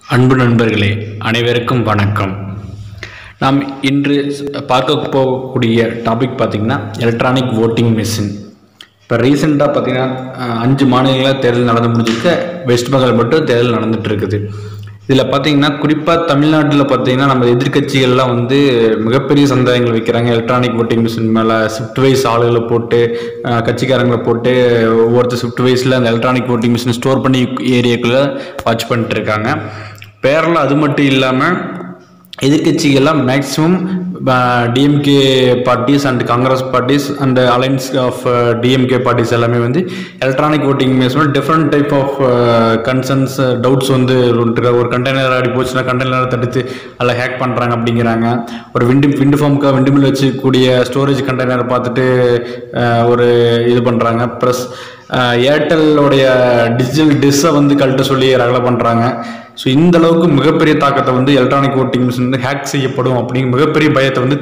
அன்பு நண்பர்களே, அனைவருக்கும் வணக்கம். நாம் இன்று பார்க்க போகக்கூடிய டாபிக் பார்த்திங்கன்னா எலக்ட்ரானிக் ஓட்டிங் மிஷின். இப்போ ரீசெண்டாக பார்த்திங்கன்னா 5 மாநிலங்களில் தேர்தல் நடந்து முடிஞ்சிருக்க. வெஸ்ட் பெங்கால் மட்டும் தேர்தல் நடந்துகிட்டு இருக்குது. இதில் பார்த்திங்கன்னா குறிப்பாக தமிழ்நாட்டில் பார்த்திங்கன்னா நம்ம எதிர்கட்சிகள்லாம் மிகப்பெரிய சந்தேகங்கள் வைக்கிறாங்க. எலக்ட்ரானிக் ஓட்டிங் மிஷின் மேலே ஷிஃப்ட் வைஸ் ஆளுகளை போட்டு கட்சிக்காரங்களை போட்டு ஒவ்வொருத்தர் ஷிஃப்ட் வைஸில் அந்த எலக்ட்ரானிக் ஓட்டிங் மிஷின் ஸ்டோர் பண்ணி ஏரியாக்குள்ளே வாட்ச் பண்ணிட்டு இருக்காங்க. பேரில் அது மட்டும் இல்லாமல் எதிர்கட்சிகள்லாம் maximum DMK parties and Congress parties and alliance of DMK parties எல்லாமே electronic voting machine different type of concerns doubts ஒரு கண்டெய்னர் ஆடி போச்சுன்னா கண்டெய்னரை தடுத்து அதில் ஹேக் பண்ணுறாங்க அப்படிங்கிறாங்க. ஒரு விண்டு ஃபார்முக்காக விண்டுமில் வச்சுக்கூடிய ஸ்டோரேஜ் கண்டெய்னரை பார்த்துட்டு ஒரு இது பண்ணுறாங்க. ப்ளஸ் ஏர்டெல்லோடைய டிஜிட்டல் டிஷ்ஷை கழட்ட சொல்லி ரகலை பண்ணுறாங்க. ஸோ இந்த அளவுக்கு மிகப்பெரிய தாக்கத்தை எலக்ட்ரானிக் ஓட்டிங் மிஷின் ஹேக் செய்யப்படும் அப்படிங்கிற மிகப்பெரிய பயத்தை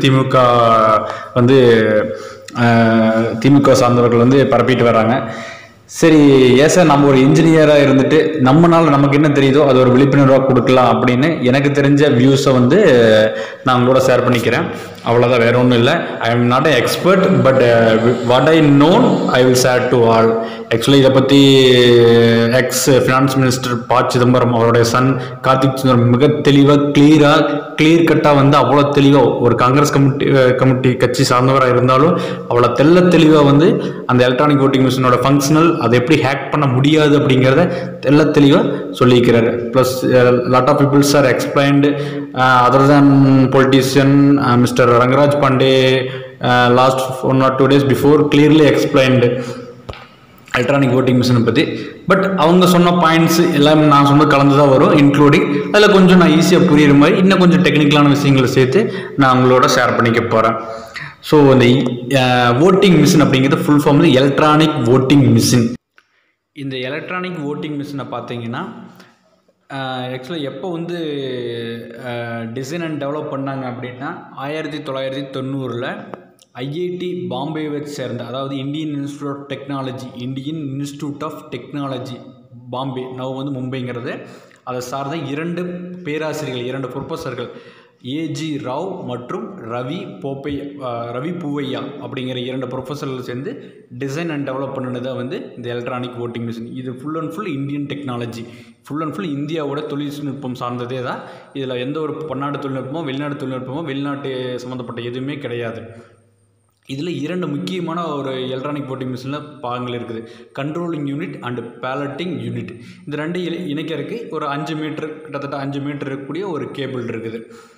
திமுக சார்ந்தவர்கள் பரப்பிட்டு வராங்க. சரி, சார் நம்ம ஒரு இன்ஜினியராக இருந்துட்டு நமக்கு என்ன தெரியுதோ அது ஒரு விழிப்புணர்வாக கொடுக்கலாம் அப்படின்னு எனக்கு தெரிஞ்ச வியூஸை நான் உங்களோட ஷேர் பண்ணிக்கிறேன். அவ்வளோதான், வேற ஒன்றும் இல்லை. I am not a expert, but what I known I will share to all. Actually இதை பற்றி எக்ஸ் ஃபினான்ஸ் மினிஸ்டர் ப. சிதம்பரம் அவருடைய சன் கார்த்திக் சிதம்பரம் மிக தெளிவாக கிளியர் கட்டாக அவ்வளோ தெளிவாக ஒரு காங்கிரஸ் கமிட்டி கட்சி சார்ந்தவராக இருந்தாலும் அவ்வளோ தெளிவாக அந்த எலக்ட்ரானிக் ஓட்டிங் மிஷினோட ஃபங்க்ஷனல் அதை எப்படி ஹேக் பண்ண முடியாது அப்படிங்கிறத தெளிவாக சொல்லியிருக்கிறாரு. Plus lot of peoples are explained other than politician mister Rangaraj Pandey last 1 or 2 days before clearly explained electronic voting மிஷினை பற்றி. பட் அவங்க சொன்ன பாயிண்ட்ஸ் எல்லாமே நான் சொன்னது கலந்து தான் வரும், இன்க்ளூடிங் அதில் கொஞ்சம் நான் ஈஸியாக புரியுற மாதிரி இன்னும் கொஞ்சம் டெக்னிக்கலான விஷயங்களை சேர்த்து நான் உங்களோட ஷேர் பண்ணிக்க போகிறேன். ஸோ இந்த ஓட்டிங் மிஷின் அப்படிங்கிறது full form electronic voting machine. இந்த எலக்ட்ரானிக் ஓட்டிங் மிஷினை பார்த்தீங்கன்னா ஆக்சுவலாக எப்போ டிசைன் அண்ட் டெவலப் பண்ணாங்க அப்படின்னா 1990 ஐஐடி பாம்பேவை சேர்ந்த, அதாவது Indian institute of technology Bombay, now மும்பைங்கிறது, அதை சார்ந்த 2 பேராசிரியர்கள், 2 ப்ரொஃபஸர்கள், ஏஜி ராவ் மற்றும் ரவி பூவையா அப்படிங்கிற 2 ப்ரொஃபஸர்கள் சேர்ந்து டிசைன் அண்ட் டெவலப் பண்ணினதாக இந்த எலக்ட்ரானிக் ஓட்டிங் மிஷின். இது full and full Indian technology, full and full இந்தியாவோட தொழில்நுட்பம் சார்ந்ததே தான். இதில் எந்த ஒரு பன்னாட்டு தொழில்நுட்பமோ வெளிநாட்டு தொழில்நுட்பமோ வெளிநாட்டு சம்மந்தப்பட்ட எதுவுமே கிடையாது. இதில் 2 முக்கியமான ஒரு எலக்ட்ரானிக் ஓட்டிங் மிஷினில் பாகங்கள் இருக்குது. Controlling unit and balloting unit. இந்த 2 இணைக்கிறதுக்கு ஒரு 5 மீட்டர், கிட்டத்தட்ட 5 மீட்டர் இருக்கக்கூடிய ஒரு கேபிள் இருக்குது.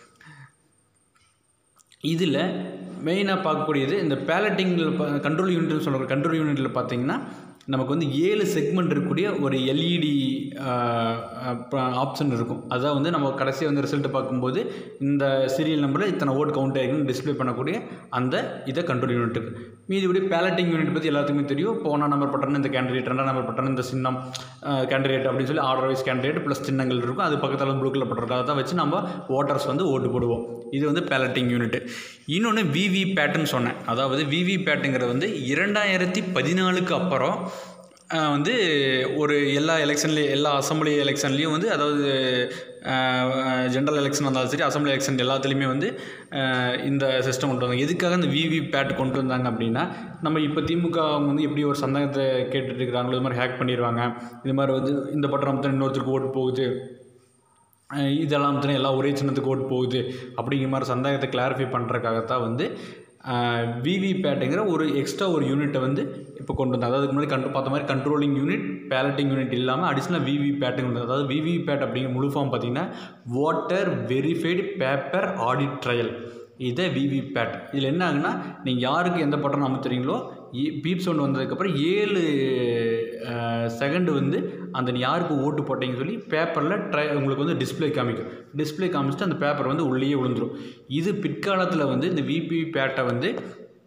இதில் மெயினாக பார்க்கக்கூடியது இந்த பேலட்டிங்கில் கண்ட்ரோல் யூனிட்னு சொல்கிற கண்ட்ரோல் யூனிட்டில் பார்த்திங்கன்னா நமக்கு 7 செக்மெண்ட் இருக்கக்கூடிய ஒரு எல்இடி ஆப்ஷன் இருக்கும். அதான் நம்ம கடைசியாக ரிசல்ட் பார்க்கும்போது இந்த சீரியல் நம்பரில் இத்தனை ஓட் கவுண்ட் ஆகிருக்குன்னு டிஸ்பிளே பண்ணக்கூடிய அந்த இதை கண்ட்ரோல் யூனிட் இருக்குது. மீதிபடி பேலட்டிங் யூனிட் பற்றி எல்லாத்துக்குமே தெரியும். இப்போ 1ஆம் நம்பர் பட்டன் இந்த கேண்டிடேட், 2ஆம் நம்பர் பட்டன் இந்த சின்னம் கேண்டிடேட் அப்படின்னு சொல்லி ஆர்டர் வைஸ் கேண்டிடேட் ப்ளஸ் சின்னங்கள் இருக்கும். அது பக்கத்தில் ப்ளூ கலர் பட்டிருக்கும். அதை தான் வச்சு நம்ம ஓட்டர்ஸ் ஓட்டு போடுவோம். இது பேலட்டிங் யூனிட். இன்னொன்று விவி பேட்டுன்னு சொன்னேன். அதாவது விவி பேட்டுங்கிறது 2014க்கு அப்புறம் ஒரு எல்லா எலெக்ஷன்லேயும், எல்லா அசம்பிளி எலெக்ஷன்லேயும் அதாவது ஜென்ரல் எலெக்ஷன் வந்தாலும் சரி, அசம்பிளி எலெக்ஷன் எல்லாத்துலேயுமே இந்த சிஸ்டம் கொண்டு வந்தாங்க. எதுக்காக இந்த விவி பேட் கொண்டு வந்தாங்க அப்படின்னா, நம்ம இப்போ திமுக அவங்க எப்படி ஒரு சந்தேகத்தை கேட்டுட்டு இருக்கிறாங்களோ, இது மாதிரி ஹேக் பண்ணிடுவாங்க, இது மாதிரி இந்த பட்டம் இன்னொருத்தருக்கு ஓட்டு போகுது, இதெல்லாம் எல்லாம் ஒரே சின்னத்துக்கு ஓட்டு போகுது அப்படிங்கிற மாதிரி சந்தேகத்தை கிளாரிஃபை பண்ணுறதுக்காகத்தான் விவி பேட்டுங்கிற ஒரு எக்ஸ்ட்ரா ஒரு யூனிட்டை இப்போ கொண்டு வந்தாங்க. அதாவது முன்னாடி பார்த்த மாதிரி கண்ட்ரோலிங் யூனிட், பேலட்டிங் யூனிட் இல்லாமல் அடிஷ்னலாக விவி பேட்டுங்க வந்து, அதாவது விவி பேட் அப்படிங்கிற முழு ஃபார்ம் பார்த்திங்கன்னா voter verified paper audit trail. இதை விவி பேட். இதில் என்ன ஆகுன்னா, நீங்கள் யாருக்கு எந்த பட்டன் அமுத்துறீங்களோ பீப் சவுண்ட் வந்ததுக்கப்புறம் 7 செகண்டு அந்த யாருக்கு ஓட்டு போட்டீங்கன்னு சொல்லி பேப்பரில் உங்களுக்கு டிஸ்பிளே காமிக்கும். டிஸ்பிளே காமிச்சிட்டு அந்த பேப்பர் உள்ளேயே விழுந்துடும். இது பிற்காலத்தில் இந்த விபி பேட்டை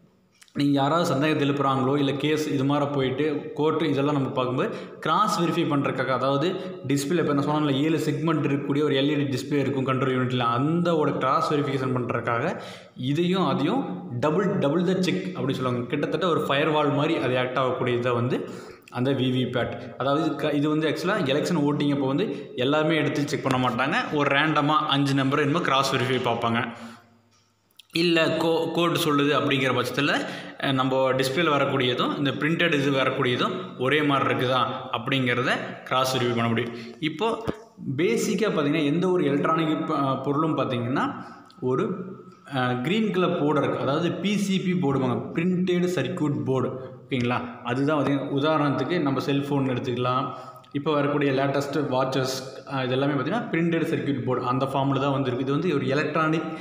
நீங்கள் யாராவது சந்தேகத்தை எழுப்புறாங்களோ இல்லை கேஸ் இது மாதிரி போயிட்டு கோர்ட்டு இதெல்லாம் நம்ம பார்க்கும்போது கிராஸ் வெரிஃபை பண்ணுறதுக்காக, அதாவது டிஸ்பிளே இப்போ நான் சொன்னால 7 செக்மெண்ட் இருக்கக்கூடிய ஒரு எல்இடி டிஸ்பிளே இருக்கும் கண்ட்ரோல் யூனிட்டில், அந்தோட கிராஸ் வெரிஃபிகேஷன் பண்ணுறதுக்காக இதையும் அதையும் டபுள் த செக் அப்படி சொல்லுவாங்க. கிட்டத்தட்ட ஒரு ஃபயர் வால் மாதிரி அது ஆக்ட் ஆகக்கூடியதை வந்து அந்த விவிபேட். அதாவது இது வந்து ஆக்சுவலாக எலெக்ஷன் ஓட்டிங் அப்போ வந்து எல்லாருமே எடுத்து செக் பண்ண மாட்டாங்க, ஒரு ரேண்டமாக 5 நம்பர் என்னமோ கிராஸ் வெரிஃபை பார்ப்பாங்க. இல்லை கோட் சொல்லுது அப்படிங்கிற பட்சத்தில் நம்ம டிஸ்பிளேல வரக்கூடியதும் இந்த பிரிண்டட் இது வரக்கூடியதும் ஒரே மாதிரி இருக்குதா அப்படிங்கிறத கிராஸ் வெரிஃபை பண்ண முடியும். இப்போது பேசிக்காக பார்த்திங்கன்னா எந்த ஒரு எலக்ட்ரானிக் பொருளும் பார்த்திங்கன்னா ஒரு க்ரீன் கலர் போர்டு இருக்குது, அதாவது பிசிபி போர்டுவாங்க, பிரிண்டட் சர்க்யூட் போர்டு. ஓகேங்களா? அதுதான் பார்த்திங்கன்னா உதாரணத்துக்கு நம்ம செல்ஃபோன் எடுத்துக்கலாம், இப்போ வரக்கூடிய லேட்டஸ்ட்டு வாட்சஸ் இதெல்லாமே பார்த்திங்கன்னா பிரிண்டட் சர்க்யூட் போர்டு அந்த ஃபார்மில் தான் வந்துருக்கு. இது வந்து ஒரு எலக்ட்ரானிக்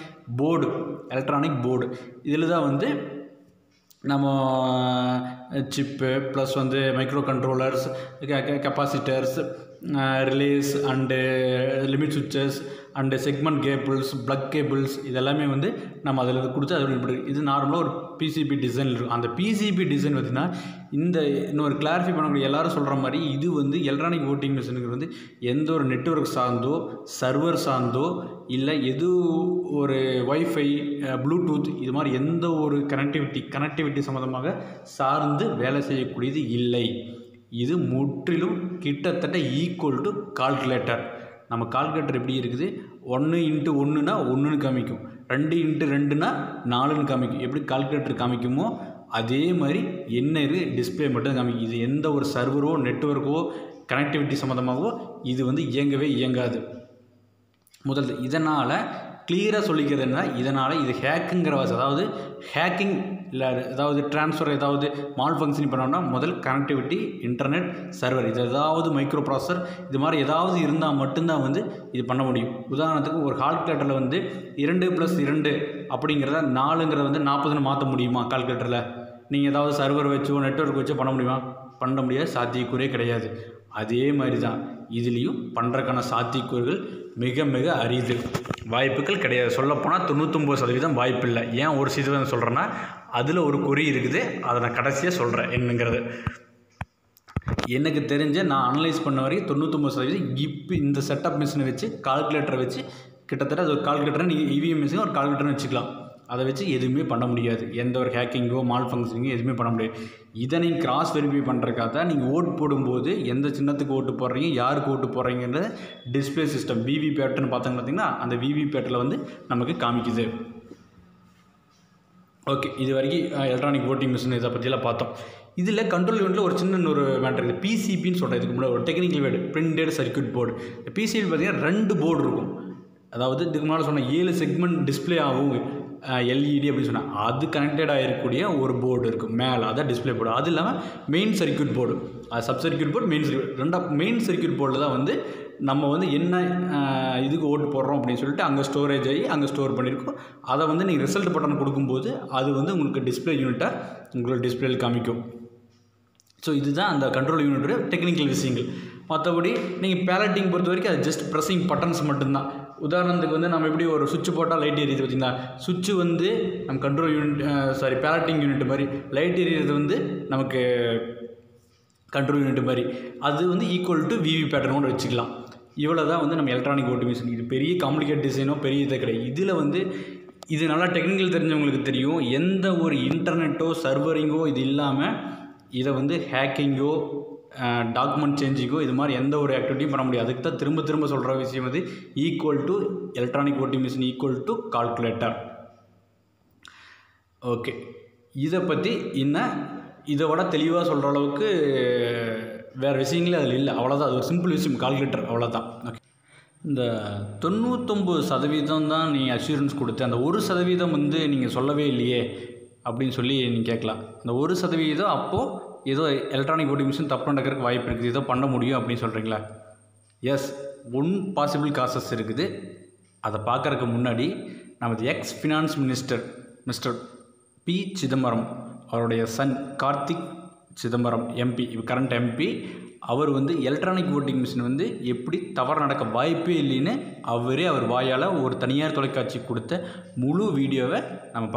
போர்டு. இதில் தான் வந்து நம்ம சிப்பு ப்ளஸ் வந்து micro controllers, capacitors, relays and limit switches and segment cables, plug cables இதெல்லாமே வந்து நம்ம அதில் கொடுத்து அதோட இது நார்மலாக ஒரு பிசிபி டிசைன் இருக்கும். அந்த பிசிபி டிசைன் பார்த்திங்கன்னா இன்னொரு கிளாரிஃபை பண்ணக்கூடிய எல்லாரும் சொல்கிற மாதிரி இது வந்து எலக்ட்ரானிக் வோட்டிங் மிஷினுக்கு வந்து எந்த ஒரு நெட்வொர்க் சார்ந்தோ சர்வர் சார்ந்தோ இல்லை எது ஒரு வைஃபை ப்ளூடூத் இது மாதிரி எந்த ஒரு கனெக்டிவிட்டி சம்மந்தமாக சார்ந்து வேலை செய்யக்கூடியது இல்லை. இது முற்றிலும் கிட்டத்தட்ட ஈக்குவல் டு கால்குலேட்டர். நம்ம கால்குலேட்டர் எப்படி இருக்குது, 1x1னா 1ன்னு காமிக்கும், 2x2னா 4ன்னு காமிக்கும். எப்படி கால்குலேட்டர் காமிக்குமோ அதே மாதிரி என்ன டிஸ்பிளே மட்டும் காமிக்கும். இது எந்த ஒரு சர்வரோ நெட்வொர்க்கோ கனெக்டிவிட்டி சம்மந்தமாகவோ இது வந்து இயங்காது. முதல்ல இதனால் கிளியராக சொல்லிக்கிறது என்ன, இதனால் இது ஹேக்குங்கிற அதாவது ஹேக்கிங் இல்லை ஏதாவது ட்ரான்ஸ்ஃபர் ஏதாவது மால் ஃபங்க்ஷன் பண்ணோம்னா முதல் கனெக்டிவிட்டி இன்டர்நெட் சர்வர் இது ஏதாவது மைக்ரோ ப்ராசஸர் இது மாதிரி ஏதாவது இருந்தால் மட்டும்தான் வந்து இது பண்ண முடியும். உதாரணத்துக்கு ஒரு கால்குலேட்டரில் வந்து 2+2 அப்படிங்கிறத 4ங்கிறத வந்து 40ன்னு மாற்ற முடியுமா? கால்குலேட்டரில் நீங்கள் ஏதாவது சர்வர் வச்சோ நெட்வொர்க் வச்சோ பண்ண முடியுமா? பண்ண முடியாது, சாத்தியக்கூறே கிடையாது. அதே மாதிரி தான் இதுலேயும் பண்ணுறதுக்கான சாத்தியக்கூறுகள் மிக மிக அரிது, வாய்ப்புகள் கிடையாது. சொல்லப்போனால் 99% வாய்ப்பு இல்லை. ஏன் 1% சொல்கிறேன்னா அதில் ஒரு குறி இருக்குது, அதை நான் கடைசியாக சொல்கிறேன் என்னங்கிறது. எனக்கு தெரிஞ்ச நான் அனலைஸ் பண்ண வரைக்கும் 99% இப்போ இந்த செட்டப் மிஷினை வச்சு கால்குலேட்டரை வச்சு கிட்டத்தட்ட அது ஒரு கால்குலேட்டரை நீங்கள் இவிஎம் மிஷின் ஒரு கால்குலேட்டர்னு வச்சுக்கலாம், அதை வச்சு எதுவுமே பண்ண முடியாது. எந்த ஒரு ஹேக்கிங்கோ மால் ஃபங்க்ஷனிங்கோ எதுவுமே பண்ண முடியாது. இதை நீங்கள் கிராஸ் வெரிஃபை பண்ணுறக்காக தான் நீங்கள் ஓட்டு போடும்போது எந்த சின்னத்துக்கு ஓட்டு போடுறீங்க, யாருக்கு ஓட்டு போடுறீங்கன்ற டிஸ்பிளே சிஸ்டம் விவிபேட்னு பார்த்தீங்கன்னா அந்த விவிபேட்டில் வந்து நமக்கு காமிக்குது. ஓகே, இது வரைக்கும் எலக்ட்ரானிக் ஓட்டிங் மிஷின் இதை பற்றியெல்லாம் பார்த்தோம். இதில் கண்ட்ரோல் யூனிட்டில் ஒரு சின்ன ஒரு மேட்டர் இருக்குது, பிசிபின்னு சொல்கிறேன். இதுக்கு முன்னாடி ஒரு technical word printed circuit board. PCB பார்த்திங்கன்னா 2 போர்டு இருக்கும். அதாவது இதுக்கு முன்னால் சொன்ன 7 செக்மெண்ட் டிஸ்பிளே ஆகும் எல்இடி அப்படின்னு சொன்னால் அது கனெக்டடாக இருக்கக்கூடிய ஒரு போர்டு இருக்கும் மேலே, அதான் டிஸ்பிளே போர்டு. அது இல்லாமல் மெயின் சர்க்யூட் போர்டு, அது sub circuit board, main circuit. Main circuit போர்டில் தான் வந்து நம்ம வந்து என்ன இதுக்கு ஓட்டு போடுறோம் அப்படின்னு சொல்லிட்டு அங்கே ஸ்டோரேஜ் ஆகி அங்கே ஸ்டோர் பண்ணியிருக்கோம். அதை வந்து நீங்கள் ரிசல்ட் பட்டன் கொடுக்கும்போது அது வந்து உங்களுக்கு டிஸ்பிளே யூனிட்டாக உங்களுக்கு டிஸ்பிளேயில் காமிக்கும். ஸோ இதுதான் அந்த கண்ட்ரோல் யூனிட்டோட டெக்னிக்கல் விஷயங்கள். மற்றபடி நீங்கள் பேலட்டிங் பொறுத்த வரைக்கும் அது ஜஸ்ட் ப்ரெஸ்ஸிங் பட்டன்ஸ் மட்டும்தான். உதாரணத்துக்கு வந்து நம்ம எப்படி ஒரு சுவிட்ச் போட்டால் லைட் எரியுது பார்த்திங்களா, சுவிட்சு வந்து நம்ம கண்ட்ரோல் யூனிட் பேலட்டிங் யூனிட் மாதிரி, லைட் எரியுறது வந்து நமக்கு கண்ட்ரோல் யூனிட் மாதிரி, அது வந்து ஈக்குவல் டு விவி பேட்டர்னோடு வச்சுக்கலாம். இவ்வளோ தான் வந்து நம்ம எலக்ட்ரானிக் ஓட்டிங் மிஷின். இது பெரிய காம்ப்ளிகேட் டிசைனோ பெரிய இதை கிடையாது. இதில் வந்து இது நல்லா டெக்னிக்கல் தெரிஞ்சவங்களுக்கு தெரியும், எந்த ஒரு இன்டர்நெட்டோ சர்வரிங்கோ இது இல்லாமல் இதை வந்து ஹேக்கிங்கோ டாக்குமெண்ட் சேஞ்சிங்கோ இது மாதிரி எந்த ஒரு ஆக்டிவிட்டியும் பண்ண முடியாது. அதுக்கு தான் திரும்ப சொல்கிற விஷயம் வந்து equal to electronic voting machine equal to calculator. Okay, இதை பற்றி இன்னும் இதை விட தெளிவாக சொல்கிற அளவுக்கு வேறு விஷயங்களே அதில் இல்லை. அவ்வளோதான், அது ஒரு சிம்பிள் விஷயம் கால்குலேட்டர், அவ்வளோதான். ஓகே, இந்த 99% தான் நீங்கள் அஷூரன்ஸ் கொடுத்து அந்த 1% வந்து நீங்கள் சொல்லவே இல்லையே அப்படின்னு சொல்லி நீங்கள் கேட்கலாம். அந்த 1% அப்போது ஏதோ எலக்ட்ரானிக் ஓட்டிங் மிஷின் தப்பு நடக்கிறதுக்கு வாய்ப்பு இருக்குது, ஏதோ பண்ண முடியும் அப்படின்னு சொல்கிறீங்களா? எஸ், 1 பாசிபிள் காசஸ் இருக்குது. அதை பார்க்குறதுக்கு முன்னாடி நமது ex finance minister mister P Chidambaram அவருடைய son Karthik Chidambaram MP, current MP, அவர் வந்து எலக்ட்ரானிக் ஓட்டிங் மிஷின் வந்து எப்படி தவறு நடக்க வாய்ப்பே இல்லைன்னு அவர் வாயால் ஒரு தனியார் தொலைக்காட்சி கொடுத்த முழு வீடியோவை நம்ம பார்க்கலாம்.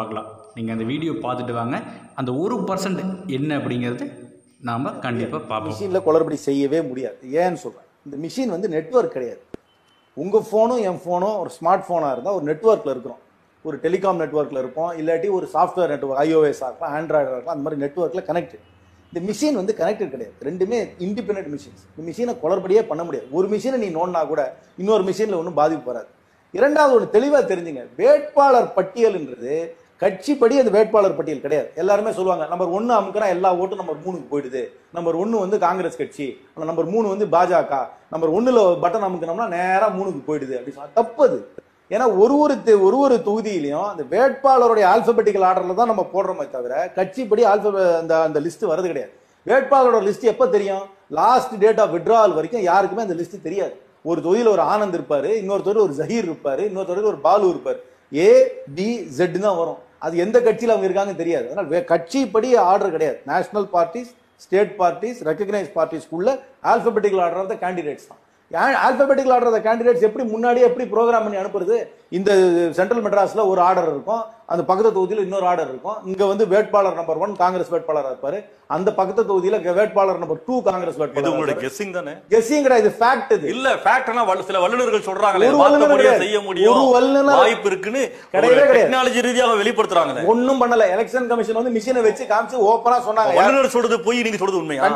நீங்கள் அந்த வீடியோ பார்த்துட்டு வாங்க. அந்த 1% என்ன அப்படிங்கிறது நாம் கண்டிப்பாக பார்ப்போம். மிஷினில் குளறுபடி செய்யவே முடியாது. ஏன்னு சொல்கிறேன், இந்த மிஷின் வந்து நெட்வொர்க் கிடையாது. உங்கள் ஃபோனும் என் ஃபோனும் ஒரு ஸ்மார்ட் ஃபோனாக இருந்தால் ஒரு நெட்வொர்க்கில் இருக்கிறோம். ஒரு டெலிகாம் நெட்வொர்க்கில் இருப்போம், இல்லாட்டி ஒரு சாஃப்ட்வேர் நெட்வொர்க், iOS இருக்கலாம், ஆண்ட்ராய்டாக இருக்கலாம், அந்த மாதிரி நெட்வொர்க்கில் கனெக்டட். இந்த மிஷின் வந்து கனெக்டட் கிடையாது. ரெண்டுமே இண்டிபெண்டன்ட் மிஷின்ஸ். இந்த மிஷினை குளறுபடியே பண்ண முடியாது. ஒரு மிஷினை நீ நோண்டினா கூட இன்னொரு மிஷினில் ஒன்றும் பாதிப்பு வராது. இரண்டாவது ஒன்று தெளிவாக தெரிஞ்சுங்க, வேட்பாளர் பட்டியல்ன்றது கட்சிப்படி அது வேட்பாளர் பட்டியல் கிடையாது. எல்லாருமே சொல்லுவாங்க நம்பர் 1 அமுக்கினா எல்லா ஓட்டும் நம்பர் 3க்கு போயிடுது, நம்பர் 1 வந்து காங்கிரஸ் கட்சி, நம்பர் 3 வந்து பாஜக, நம்பர் 1ல பட்டன் அமுக்கினோம்னா நேராக 3க்கு போயிடுது அப்படி சொன்னா தப்பது. ஏன்னா ஒரு தொகுதியிலையும் அந்த வேட்பாளருடைய ஆல்பபெட்டிக்கல் ஆர்டர்ல தான் நம்ம போடுறோமே தவிர கட்சிப்படி அந்த லிஸ்ட் வரது கிடையாது. வேட்பாளரோட லிஸ்ட் எப்ப தெரியும்? லாஸ்ட் டேட் ஆஃப் விட்ராவல் வரைக்கும் யாருக்குமே அந்த லிஸ்ட் தெரியாது. ஒரு தொகுதியில் ஒரு ஆனந்த் இருப்பாரு, இன்னொரு தொகுதியில் ஒரு ஜஹீர் இருப்பாரு, இன்னொரு தொகுதியில் ஒரு பாலு இருப்பாரு. ABZ தான் வரும். அது எந்த கட்சியில் அவங்க இருக்காங்கன்னு தெரியாது. அதனால கட்சிப்படி ஆர்டர் கிடையாது. National parties, state parties, recognise பார்ட்டிஸ்க்குள்ள alphabetical order of the candidates தான். Alphabetical order of the candidates எப்படி முன்னாடியே எப்படி ப்ரோக்ராம் பண்ணி அனுப்புறது? இந்த சென்ட்ரல் மெட்ராஸ்ல ஒரு ஆர்டர் இருக்கும், அந்த பக்கத்து தொகுதியில் இன்னொரு ஆர்டர் இருக்கும். இங்க வந்து வேட்பாளர் நம்பர் 1 காங்கிரஸ் வேட்பாளர் இருப்பாரு, அந்த பக்கத்து தொகுதியில வேட்பாளர் நம்பர் 2 காங்கிரஸ் வேட்பாளர். இது உங்களுடைய கெஸ்ஸிங் தானே? கெஸ்ஸிங் கிடையாது, இது ஃபேக்ட். இது இல்ல ஃபேக்ட்னா சில வல்லுநர்கள் சொல்றாங்களே மாத்தப்படியா செய்ய முடியும், ஒரு வல்லுநர் வாய்ப்பு இருக்குன்னு கிடையவே கிடையாது. டெக்னாலஜி ரீதியாக வெளிப்படுத்துறாங்களே. ஒண்ணும் பண்ணல. எலெக்ஷன் கமிஷன் வந்து மிஷினை வச்சு காமிச்சு ஓபனா சொன்னாங்க. வல்லுநர் சொல்றது போய் நீங்க சொல்றது உண்மையா?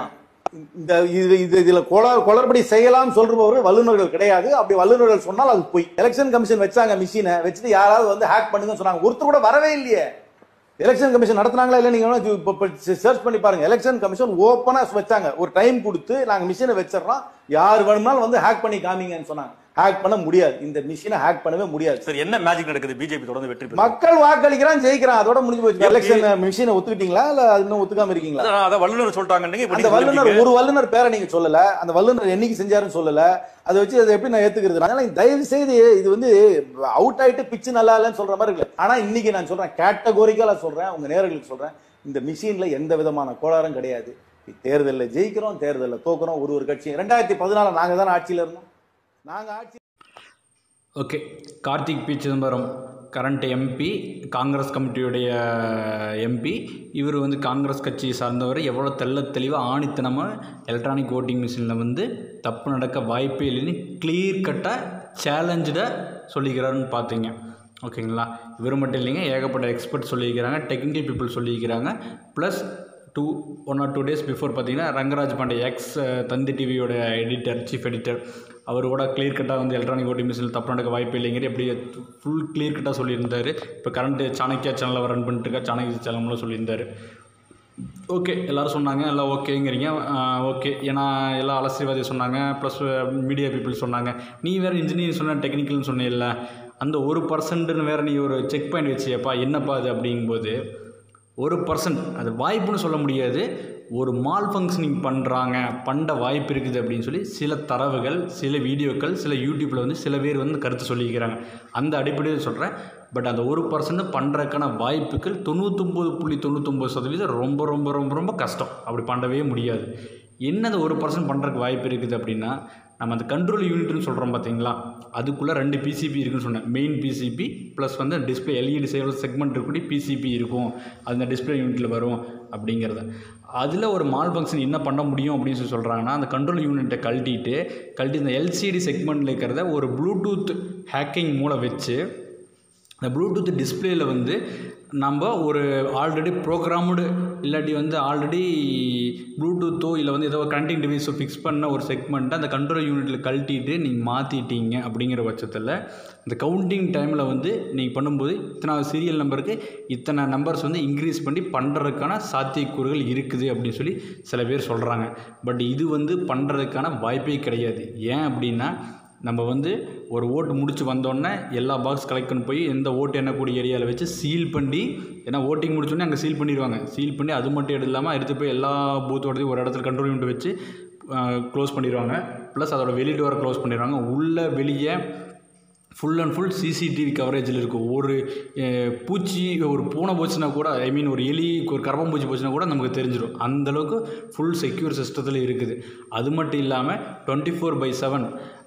இதுல குளறுபடி செய்யலாம் சொல்றவர்கள் வல்லுநர்கள் கிடையாது. அப்படி வல்லுநர்கள் சொன்னால் அது போய். எலெக்ஷன் கமிஷன் வச்சாங்க, மிஷினை வச்சுட்டு யாராவது வந்து ஹேக் பண்ணுங்க சொன்னாங்க. ஒருத்தர் கூட வரவே இல்லையே. எலெக்ஷன் கமிஷன் நடத்தினாங்களா இல்ல நீங்க சர்ச் பண்ணி பாருங்க. எலெக்ஷன் கமிஷன் ஓபனா வச்சாங்க, ஒரு டைம் கொடுத்து நாங்க மிஷினை வச்சிடறோம், யார் வேணும்னாலும் வந்து ஹேக் பண்ணி காமிங்கன்னு சொன்னாங்க. ஹேக் பண்ண முடியாது. இந்த மிஷினை ஹேக் பண்ணவே முடியாது. சரி, என்ன மேஜிக் நடக்குது? பிஜேபி தொடர்ந்து வெற்றி பெறுது, மக்கள் வாக்களிக்கிறான், ஜெயிக்கிறான், அதோட முடிஞ்சு போச்சு. எலெக்ஷன் மிஷினை ஒத்துக்கிட்டீங்களா இல்ல இன்னும் ஒத்துக்காம இருக்கீங்களா? அத வல்லுநர் சொல்றாங்க. அந்த வல்லுநர் ஒரு வல்லுநர் பேரை நீங்க சொல்லல, அந்த வல்லுநர் என்னைக்கு செஞ்சாருன்னு சொல்லல, அதை வச்சு அதை எப்படி நான் ஏத்துக்கிறது? அதனால தயவு செய்து இது வந்து அவுட் ஆயிட்டு பிச்சு நல்லா இல்லைன்னு சொல்ற மாதிரி இருக்கு. ஆனா இன்னைக்கு நான் சொல்றேன், கேட்டகோரிக்கலா சொல்றேன், உங்க நேயர்களுக்கு சொல்றேன், இந்த மிஷின்ல எந்த விதமான கோளாறும் கிடையாது. தேர்தலில் ஜெயிக்கிறோம், தேர்தலில் தோக்குறோம். ஒரு கட்சி 2014 நாங்க தான் ஆட்சியில் இருந்தோம். நாங்க ஆட்சி. Okay, Karthik P Chidambaram current MP, Congress கமிட்டியுடைய எம்பி. இவர் வந்து காங்கிரஸ் கட்சியை சார்ந்தவர். எவ்வளோ தெளிவாக ஆணித்தனமாக எலக்ட்ரானிக் ஓட்டிங் மிஷினில் வந்து தப்பு நடக்க வாய்ப்பே இல்லைன்னு கிளியர் கட்டாக சேலஞ்சாக சொல்லிக்கிறாருன்னு பார்த்தீங்க. ஓகேங்களா? இவர் மட்டும் இல்லைங்க, ஏகப்பட்ட எக்ஸ்பர்ட் சொல்லியிருக்கிறாங்க, டெக்னிக்கல் பீப்புள் சொல்லியிருக்கிறாங்க. ப்ளஸ் 1 or 2 days பிஃபோர் பார்த்தீங்கன்னா ரங்கராஜ் பாண்டே எக்ஸ் தந்தி டிவியோட எடிட்டர், சீஃப் எடிட்டர், அவர் கூட கிளியர் கட்டாக வந்து எலக்ட்ரானிக் ஓட்டிங் மிஷினில் தப்பு நடக்க வாய்ப்பு இல்லைங்கிற எப்படி ஃபுல் கிளியர் கட்டாக சொல்லியிருந்தார். இப்போ கரண்ட்டு சாணக்கியா சேனலில் ரன் பண்ணிட்டுருக்கா, சாணக்கிய சேனலில் சொல்லியிருந்தார். ஓகே, எல்லோரும் சொன்னாங்க, எல்லாம் ஓகேங்கிறீங்க. ஓகே, ஏன்னா எல்லாம் அரசியல்வாதி சொன்னாங்க, ப்ளஸ் மீடியா பீப்புள் சொன்னாங்க. நீ வேறு இன்ஜினியரிங் சொன்ன, டெக்னிக்கல்னு சொன்னேன்ல, அந்த 1%ன்னு வேறு நீ ஒரு செக் பாயிண்ட் வச்சியப்பா, என்னப்பா அது அப்படிங்கும்போது 1% அது வாய்ப்புன்னு சொல்ல முடியாது. ஒரு மால் ஃபங்க்ஷனிங் பண்ண வாய்ப்பு இருக்குது அப்படின்னு சொல்லி சில தரவுகள், சில வீடியோக்கள், சில யூடியூப்பில் வந்து சில பேர் வந்து கருத்து சொல்லிக்கிறாங்க. அந்த அடிப்படையில் சொல்கிறேன். பட் அந்த 1% பண்ணுறதுக்கான வாய்ப்புகள் 99.99% ரொம்ப ரொம்ப ரொம்ப ரொம்ப கஷ்டம். அப்படி பண்ணவே முடியாது. என்னது 1% பண்ணுறதுக்கு வாய்ப்பு இருக்குது அப்படின்னா, நம்ம அந்த கண்ட்ரோல் யூனிட்னு சொல்கிறோம் பார்த்தீங்களா, அதுக்குள்ளே 2 பிசிபி இருக்குன்னு சொன்னேன். மெயின் பிசிபி ப்ளஸ் வந்து டிஸ்பிளே எல்இடி செக்மெண்ட் இருக்கக்கூடிய பிசிபி இருக்கும், அது அந்த டிஸ்பிளே யூனிட்டில் வரும் அப்படிங்கிறத. அதில் ஒரு மால் ஃபங்க்ஷன் என்ன பண்ண முடியும் அப்படின்னு சொல்லி சொல்கிறாங்கன்னா, அந்த கண்ட்ரோல் யூனிட்டை கழட்டி இந்த எல்சிடி செக்மெண்ட்டில் இருக்கிறத ஒரு ப்ளூடூத் ஹேக்கிங் மூலம் வச்சு அந்த ப்ளூடூத் டிஸ்பிளேயில் வந்து நம்ம ஒரு ஆல்ரெடி ப்ரோக்ராம்டு இல்லாட்டி வந்து ஆல்ரெடி ப்ளூடூத்தோ இல்லை வந்து ஏதோ கனெக்டிங் டிவைஸோ ஃபிக்ஸ் பண்ண ஒரு செக்மெண்ட்டை அந்த கண்ட்ரோல் யூனிட்டில் கழட்டிட்டு நீங்கள் மாற்றிட்டீங்க அப்படிங்கிற பட்சத்தில் இந்த கவுண்டிங் டைமில் வந்து நீங்கள் பண்ணும்போது இத்தனை சீரியல் நம்பருக்கு இத்தனை நம்பர்ஸ் வந்து இன்க்ரீஸ் பண்ணி பண்ணுறதுக்கான சாத்தியக்கூறுகள் இருக்குது அப்படின்னு சொல்லி சில பேர் சொல்கிறாங்க. பட் இது வந்து பண்ணுறதுக்கான வாய்ப்பே கிடையாது. ஏன் அப்படின்னா, நம்ம வந்து ஒரு ஓட்டு முடிச்சு வந்தோடனே எல்லா பாக்ஸ் கலெக்ட் பண்ணி போய் எந்த ஓட்டு எண்ணக்கூடிய ஏரியாவில் வச்சு சீல் பண்ணி, ஏன்னா ஓட்டிங் முடிச்சோடனே அங்கே சீல் பண்ணிடுவாங்க. சீல் பண்ணி அது மட்டும் இல்லாமல் எடுத்து போய் எல்லா பூத்தோடத்தையும் ஒரு இடத்துல கண்ட்ரோல் யூனிட் வச்சு க்ளோஸ் பண்ணிடுவாங்க. ப்ளஸ் அதோட வெளி டோரை க்ளோஸ் பண்ணிடுவாங்க. உள்ளே வெளியே ஃபுல் அண்ட் ஃபுல் சிசிடிவி கவரேஜில் இருக்கும். ஒரு பூச்சி, ஒரு பூனை போச்சுன்னா கூட, ஐ மீன் ஒரு எலி, ஒரு கரப்பம் பூச்சி போச்சுன்னா கூட நமக்கு தெரிஞ்சிடும். அந்தளவுக்கு ஃபுல் செக்யூர் சிஸ்டத்தில் இருக்குது. அது மட்டும் இல்லாமல் 24/7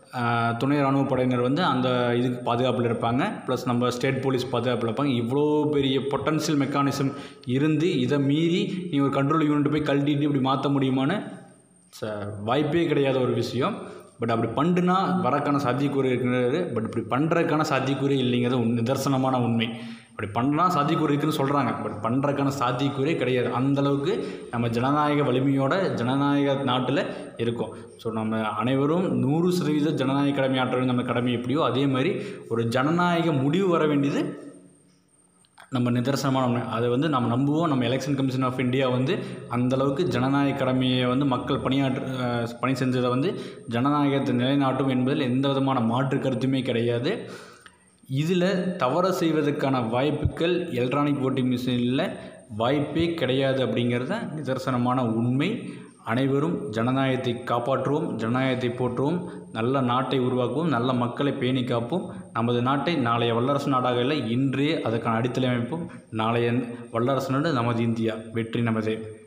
துணை இராணுவ படையினர் வந்து அந்த இதுக்கு பாதுகாப்பில் இருப்பாங்க. ப்ளஸ் நம்ம ஸ்டேட் போலீஸ் பாதுகாப்பில் இருப்பாங்க. இவ்வளோ பெரிய பொட்டன்ஷியல் மெக்கானிசம் இருந்து இதை மீறி நீ ஒரு கண்ட்ரோல் யூனிட் போய் கழட்டிட்டு இப்படி மாற்ற முடியுமான்னு வாய்ப்பே கிடையாத ஒரு விஷயம். பட் அப்படி பண்ணுனா வரக்கான சாத்தியக்கூறு இருக்கிறது. பட் இப்படி பண்ணுறதுக்கான சாத்தியக்கூறே இல்லைங்கிறது நிதர்சனமான உண்மை. அப்படி பண்ணலாம் சாத்தியக்கூறு இருக்குதுன்னு சொல்கிறாங்க. பட் பண்ணுறதுக்கான சாத்தியக்கூறே கிடையாது. அந்தளவுக்கு நம்ம ஜனநாயக வலிமையோட ஜனநாயக நாட்டில் இருக்கோம். ஸோ நம்ம அனைவரும் 100% ஜனநாயக கடமை ஆற்ற வேண்டிய நம்ம கடமை எப்படியோ அதே மாதிரி ஒரு ஜனநாயக முடிவு வர வேண்டியது நம்ம நிதர்சனமான உண்மை. அதை வந்து நம்ம நம்புவோம். நம்ம எலெக்ஷன் கமிஷன் ஆஃப் இந்தியா வந்து அந்தளவுக்கு ஜனநாயக கடமையை வந்து மக்கள் பணி செஞ்சதை வந்து ஜனநாயகத்தை நிலைநாட்டும் என்பதில் எந்த விதமான மாற்று கருத்துமே கிடையாது. இதில் தவறு செய்வதற்கான வாய்ப்புகள் எலக்ட்ரானிக் ஓட்டிங் மிஷினில் வாய்ப்பே கிடையாது அப்படிங்கிறத நிதர்சனமான உண்மை. அனைவரும் ஜனநாயகத்தை காப்பாற்றுவோம், ஜனநாயகத்தை போற்றுவோம், நல்ல நாட்டை உருவாக்குவோம், நல்ல மக்களை பேணி காப்போம். நமது நாட்டை நாளைய வல்லரசு நாடாக இல்லை, இன்றே அதற்கான அடித்தளை அமைப்போம். நாளைய வல்லரசு நாடு நமது இந்தியா. வெற்றி நமதே.